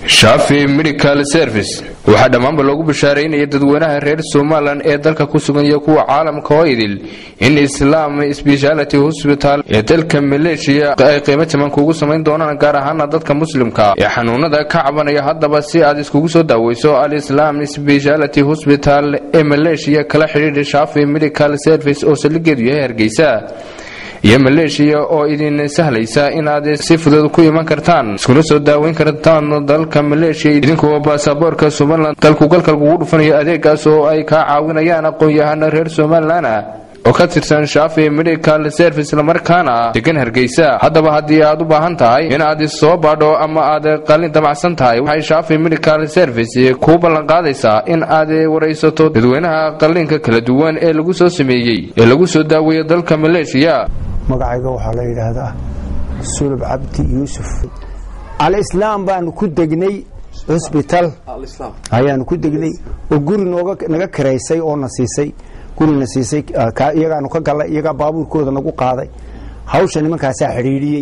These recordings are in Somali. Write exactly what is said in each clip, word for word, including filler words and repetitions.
Shafi Medical Service waxa dhamaanba loogu bashaareeyay dadweynaha reer Soomaaliland ee dalka ku sugan iyo kuwa caalamka oo idil in Islam Specialty Hospital ee dalka Malaysia ay qiimo jaban kugu sameyn doonaan gaar ahaan dadka muslimka ee xanuunada ka cabanaya hadaba si aad iskugu soo daaweyso Al Islam Specialty Hospital ee Malaysia kala xiriir Shafi Medical Service oo saldhigeedu yahay Hargeysa iyo Malaysia oo idin sahlaysa in aad si fudud ku iman kartaan iskuna soo daaweyn kartaan dalka Malaysia idinkoo baasaboorka Soomaaliland dalku galka ugu dhufanayo adeegaas oo ay ka caawinayaan aqoon-yahano reer Soomaaliland oo ka tirsan Shafi Medical Service la markaana degan Hargeysa hadaba hadii aad u baahan tahay in aad soo baadho ama aad qalin damacsan tahay waxay Shafi Medical Service ku ballan qaadaysaa in aad wareysato dadweynaha qalinka kala duwan ee lagu soo sameeyay ee lagu soo daaweeyo dalka Malaysia magacayga waxa la yiraahdaa Sulub Abdi Yusuf Al Islam baan ku degnay hospital Al Islam ayaan ku degnay oo guri nooga naga kareysay oo nasiisay guri nasiisay ka iyaga ka galay iyaga baabuurkooda nagu qaaday hawsha nimankaas xiriiriyay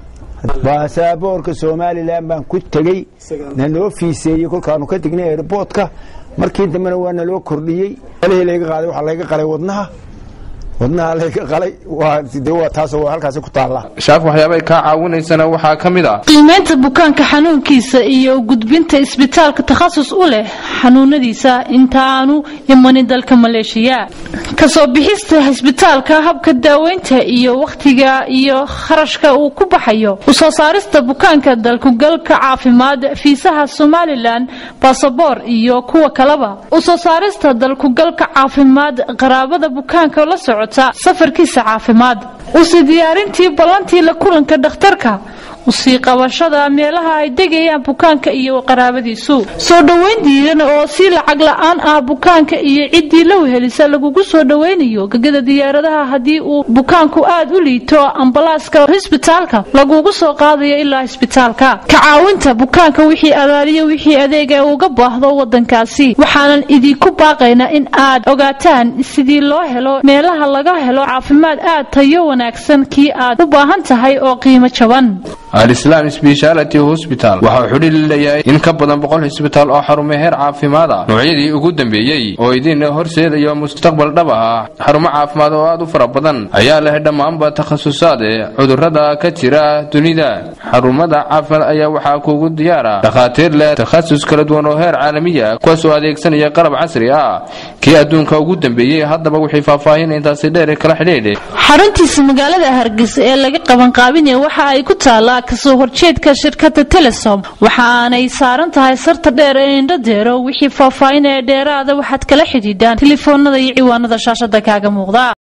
baasaboorka Soomaaliland baan ku tagay naloo fiiseeyay kolkaan ka degnay airportka markii dambana waa naloo kordhiyay leeyga qaaday waxa laga qalay wadnaha wadnaha laga qalay waa sidoo taas oo halkaas ku taala shaaf waxyaabay ka caawinaysana waxa kamid ah qiimeynta bukaanka xanuunkiisa iyo gudbinta isbitaalka takhasus u leh xanuunadiisa intaanu iman dalka Malaysia ka soo bixista isbitaalka habka daaweynta iyo waqtiga iyo kharashka uu ku baxayo u soo saarista bukaanka dalku galka caafimaad fiisaha Soomaaliland passport iyo kuwa kaleba u soo saarista dalku galka caafimaad qaraabada bukaanka la socda safarkiisa caafimaad u sii diyaarintii balantii la kulanka dhakhtarka u sii qabashada meelaha ay degayaan bukaanka iyo qaraabadiisu soo dhaweyn diiran oo si lacag la'aan ah bukaanka iyo cidii la wehelisa lagu soo dhaweynayo gagada diyaaradaha hadii uu bukaanku aad u liito ambalaaska isbitaalka lagu soo qaadayo ilaa isbitaalka ka caawinta bukaanka wixii alaaliyo wixii adeega uga baahdo wadankaasi waxaan idinku baaqaynaa in aad ogaataan sidii loo helo meelaha laga helo caafimaad aad tayo wanaagsan kii aad u baahan tahay oo qiimo jaban Al Islam Specialty Hospital waxa xudil leeyahay in ka badan boqol isbitaal oo xarumo heer caafimaad ah noocyadii ugu dambeeyay oo idin horseedayo mustaqbal dhab ah xarumo caafimaad oo aad u fara badan ayaa leh dhamaanba takhasusaad cudurrada ka jira dunida xarumada caafimaad ayaa waxa kugu diyaara dhaqaatiir leh takhasus kala duwan oo heer caalami ah kuwaas oo adeegsanaya qalab casri ah kii adduunka ugu dambeeyay hadaba wixii faahfaahin intaas dheer kala xidhiidhay xaruntiisa magaalada Hargeysa ee laga qaban qaabinay waxa ay ku taala kasoo horjeedka shirkadda Telesom waxaanay saaran tahay sarta dheer ee indhadeero wixii faahfaahin ee dheeraada waxaad kala xidhiidhaan telefoonada iyo ciwaanada shaashada kaaga muuqda